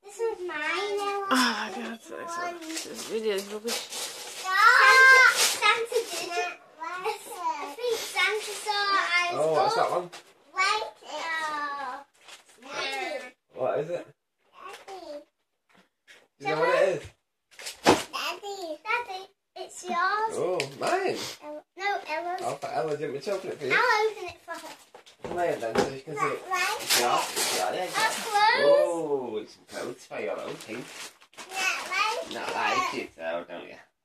This one's mine. Oh my god, this video is rubbish. Santa did it. I think Santa saw us. Oh, what's that one? What is it? Daddy. Do you know what it is? Daddy, it's yours. Oh, mine. No, Ella's. Oh, for Ella, do you want me to open it for you? I'll open it for her. Come here then, so you can see it. It's yours. Yeah, That's close. Oh, it's some coats for your own team. Not like it though, don't you?